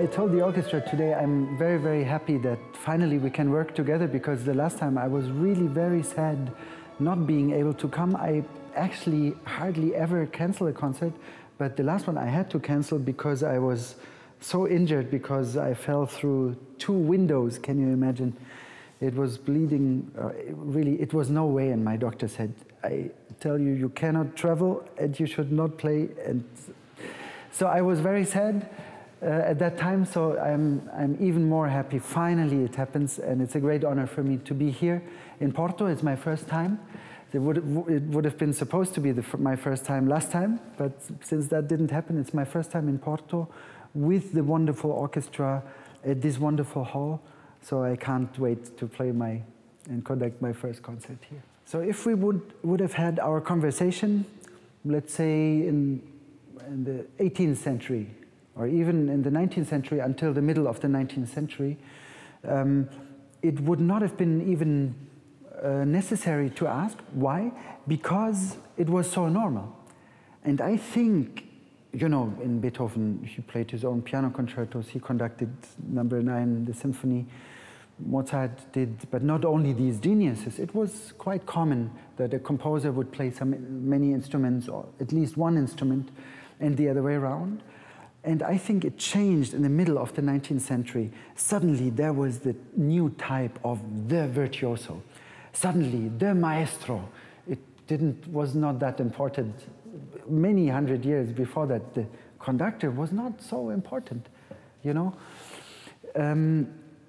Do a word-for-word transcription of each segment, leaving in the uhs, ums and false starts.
told the orchestra today I'm very, very happy that finally we can work together, because the last time I was really very sad not being able to come. I actually hardly ever cancel a concert, but the last one I had to cancel because I was so injured, because I fell through two windows. Can you imagine? It was bleeding, uh, it really, it was no way, and my doctor said, I tell you, you cannot travel and you should not play. And so I was very sad uh, at that time, so I'm, I'm even more happy. Finally it happens, and it's a great honor for me to be here in Porto. It's my first time. It would, it would have been supposed to be the, my first time last time, but since that didn't happen, it's my first time in Porto with the wonderful orchestra at this wonderful hall. So I can't wait to play my and conduct my first concert here. So if we would, would have had our conversation, let's say in, in the eighteenth century, or even in the nineteenth century until the middle of the nineteenth century, um, it would not have been even uh, necessary to ask. Why? Because it was so normal. And I think, you know, in Beethoven, he played his own piano concertos, he conducted number nine, the symphony. Mozart did, but not only these geniuses. It was quite common that a composer would play some, many instruments, or at least one instrument, and the other way around. And I think it changed in the middle of the nineteenth century. Suddenly there was the new type of the virtuoso. Suddenly the maestro. It didn't, was not that important. Many hundred years before that, the conductor was not so important, you know. Um,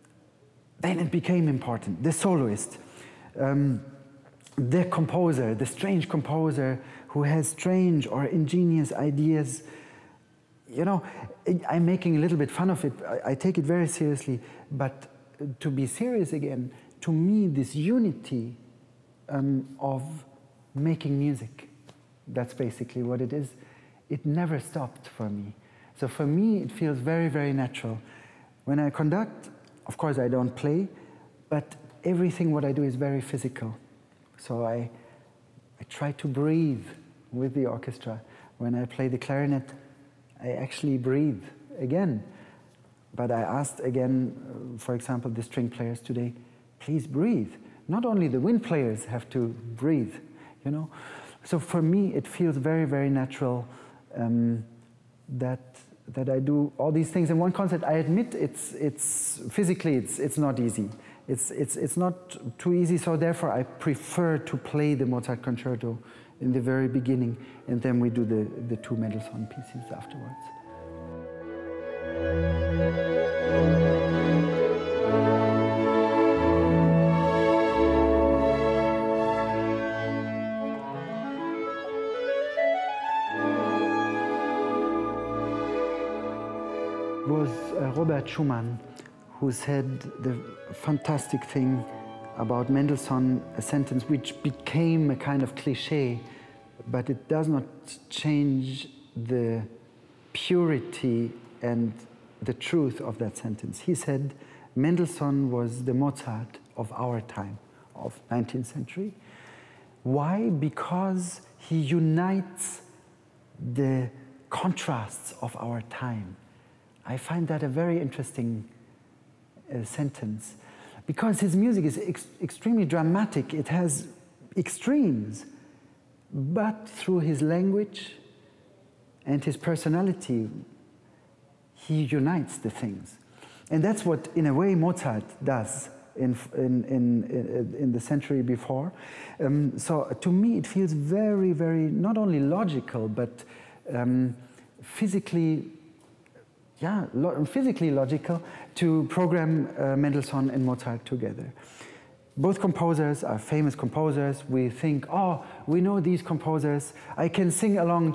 then it became important, the soloist, um, the composer, the strange composer who has strange or ingenious ideas. You know, I'm making a little bit fun of it. I, I take it very seriously, but to be serious again, to me, this unity um, of making music, that's basically what it is. It never stopped for me. So for me, it feels very, very natural. When I conduct, of course, I don't play, but everything what I do is very physical. So I, I try to breathe with the orchestra. When I play the clarinet, I actually breathe again. But I asked again, uh, for example, the string players today, please breathe. Not only the wind players have to breathe, you know. So for me, it feels very, very natural um, that that I do all these things in one concert. I admit it's it's physically it's it's not easy. It's it's it's not too easy. So therefore, I prefer to play the Mozart concerto in the very beginning, and then we do the the two Mendelssohn pieces afterwards. Was uh, Robert Schumann who said the fantastic thing about Mendelssohn, a sentence which became a kind of cliché, but it does not change the purity and the truth of that sentence. He said Mendelssohn was the Mozart of our time, of nineteenth century. Why? Because he unites the contrasts of our time. I find that a very interesting uh, sentence, because his music is ex extremely dramatic. It has extremes, but through his language and his personality, he unites the things. And that's what, in a way, Mozart does in, in, in, in the century before. Um, so to me, it feels very, very, not only logical, but um, physically Yeah, lo physically logical to program uh, Mendelssohn and Mozart together. Both composers are famous composers. We think, oh, we know these composers. I can sing along.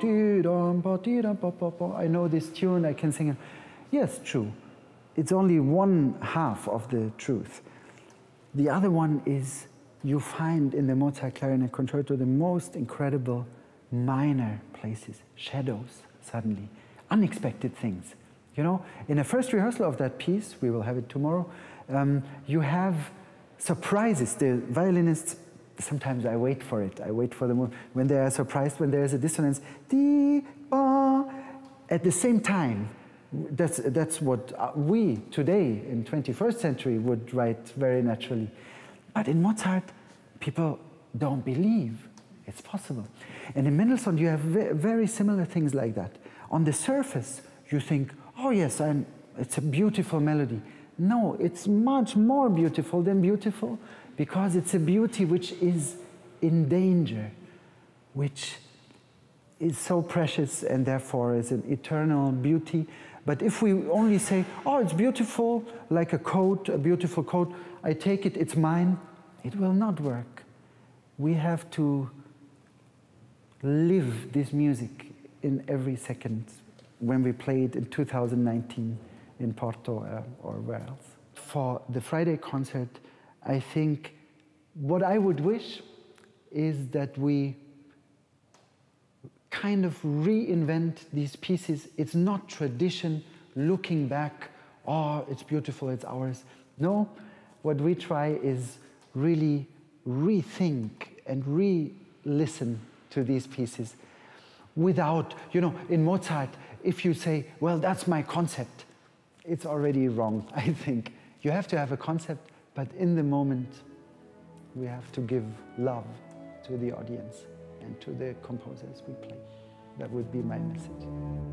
I know this tune, I can sing it. Yes, true. It's only one half of the truth. The other one is you find in the Mozart Clarinet Concerto the most incredible minor places, shadows, suddenly, unexpected things. You know, in a first rehearsal of that piece, we will have it tomorrow, um, you have surprises. The violinists, sometimes I wait for it. I wait for them when they are surprised, when there is a dissonance. Dee, ba. At the same time, That's, that's what we today in twenty-first century would write very naturally. But in Mozart, people don't believe it's possible. And in Mendelssohn, you have very similar things like that. On the surface, you think, oh yes, I'm, it's a beautiful melody. No, it's much more beautiful than beautiful, because it's a beauty which is in danger, which is so precious and therefore is an eternal beauty. But if we only say, oh, it's beautiful, like a coat, a beautiful coat, I take it, it's mine, it will not work. We have to live this music in every second when we play it in two thousand nineteen in Porto uh, or where else. For the Friday concert, I think what I would wish is that we kind of reinvent these pieces. It's not tradition, looking back, oh, it's beautiful, it's ours. No, what we try is really rethink and re-listen to these pieces without, you know, in Mozart, if you say, well, that's my concept, it's already wrong, I think. You have to have a concept, but in the moment, we have to give love to the audience and to the composers we play. That would be my message.